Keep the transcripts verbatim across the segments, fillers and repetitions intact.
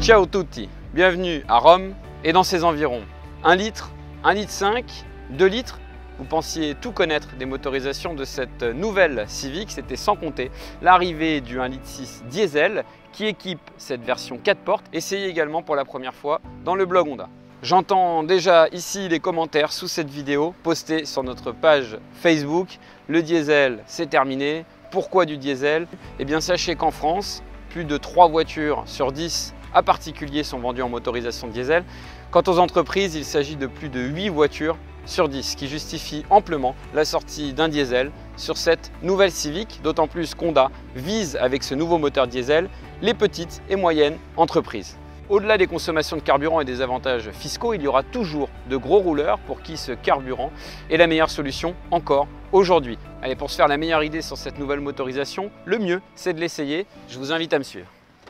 Ciao tutti, bienvenue à Rome et dans ses environs. un litre, un litre cinq, deux litres. Vous pensiez tout connaître des motorisations de cette nouvelle Civic, c'était sans compter l'arrivée du un litre six diesel qui équipe cette version quatre portes, essayée également pour la première fois dans le blog Honda. J'entends déjà ici les commentaires sous cette vidéo postés sur notre page Facebook. Le diesel, c'est terminé. Pourquoi du diesel? Eh bien, sachez qu'en France, plus de trois voitures sur dix à particuliers sont vendues en motorisation diesel. Quant aux entreprises, il s'agit de plus de huit voitures sur dix, ce qui justifie amplement la sortie d'un diesel sur cette nouvelle Civic, d'autant plus qu'Honda vise avec ce nouveau moteur diesel les petites et moyennes entreprises. Au-delà des consommations de carburant et des avantages fiscaux, il y aura toujours de gros rouleurs pour qui ce carburant est la meilleure solution encore aujourd'hui. Allez, pour se faire la meilleure idée sur cette nouvelle motorisation, le mieux c'est de l'essayer. Je vous invite à me suivre.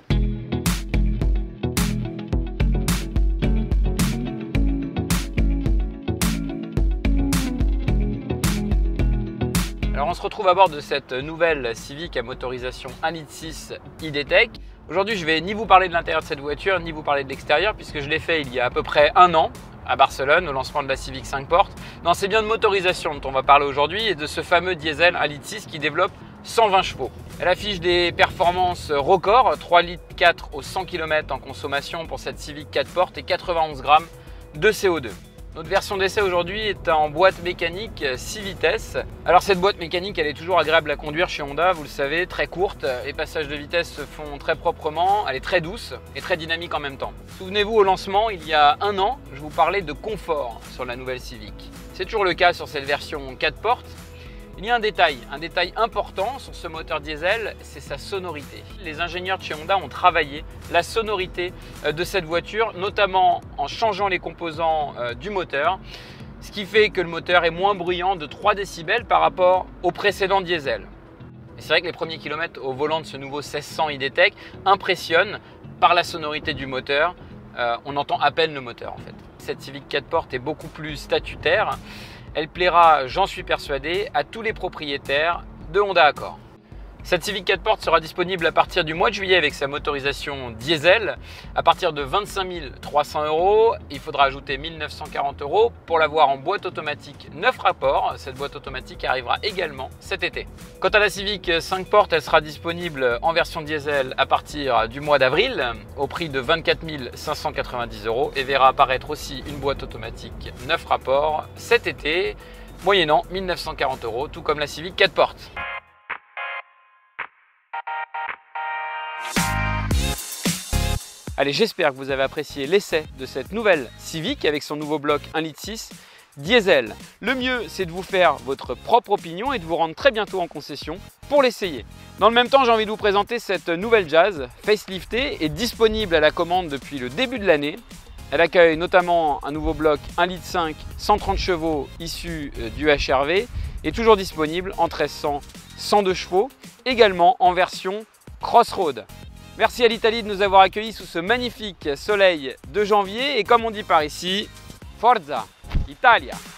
Alors on se retrouve à bord de cette nouvelle Civic à motorisation un litre six iD-Tech. Aujourd'hui, je vais ni vous parler de l'intérieur de cette voiture, ni vous parler de l'extérieur, puisque je l'ai fait il y a à peu près un an à Barcelone, au lancement de la Civic cinq portes. Non, c'est bien de motorisation dont on va parler aujourd'hui et de ce fameux diesel un litre six qui développe cent vingt chevaux. Elle affiche des performances records, trois litres quatre au cent kilomètres en consommation pour cette Civic quatre portes et quatre-vingt-onze grammes de C O deux. Notre version d'essai aujourd'hui est en boîte mécanique six vitesses. Alors cette boîte mécanique, elle est toujours agréable à conduire chez Honda, vous le savez, très courte. Les passages de vitesse se font très proprement, elle est très douce et très dynamique en même temps. Souvenez-vous, au lancement, il y a un an, je vous parlais de confort sur la nouvelle Civic. C'est toujours le cas sur cette version quatre portes. Il y a un détail, un détail important sur ce moteur diesel, c'est sa sonorité. Les ingénieurs de chez Honda ont travaillé la sonorité de cette voiture, notamment en changeant les composants du moteur, ce qui fait que le moteur est moins bruyant de trois décibels par rapport au précédent diesel. C'est vrai que les premiers kilomètres au volant de ce nouveau seize cents iD-Tech impressionnent par la sonorité du moteur. Euh, on entend à peine le moteur en fait. Cette Civic quatre portes est beaucoup plus statutaire. Elle plaira, j'en suis persuadé, à tous les propriétaires de Honda Accord. Cette Civic quatre portes sera disponible à partir du mois de juillet avec sa motorisation diesel. À partir de vingt-cinq mille trois cents euros, il faudra ajouter mille neuf cent quarante euros pour l'avoir en boîte automatique neuf rapports. Cette boîte automatique arrivera également cet été. Quant à la Civic cinq portes, elle sera disponible en version diesel à partir du mois d'avril au prix de vingt-quatre mille cinq cent quatre-vingt-dix euros et verra apparaître aussi une boîte automatique neuf rapports cet été, moyennant mille neuf cent quarante euros, tout comme la Civic quatre portes. Allez, j'espère que vous avez apprécié l'essai de cette nouvelle Civic avec son nouveau bloc un litre six diesel. Le mieux, c'est de vous faire votre propre opinion et de vous rendre très bientôt en concession pour l'essayer. Dans le même temps, j'ai envie de vous présenter cette nouvelle Jazz faceliftée et disponible à la commande depuis le début de l'année. Elle accueille notamment un nouveau bloc un litre cinq cent trente chevaux issu du H R V et toujours disponible en treize cents cent deux chevaux, également en version Crossroad. Merci à l'Italie de nous avoir accueillis sous ce magnifique soleil de janvier et comme on dit par ici, Forza Italia!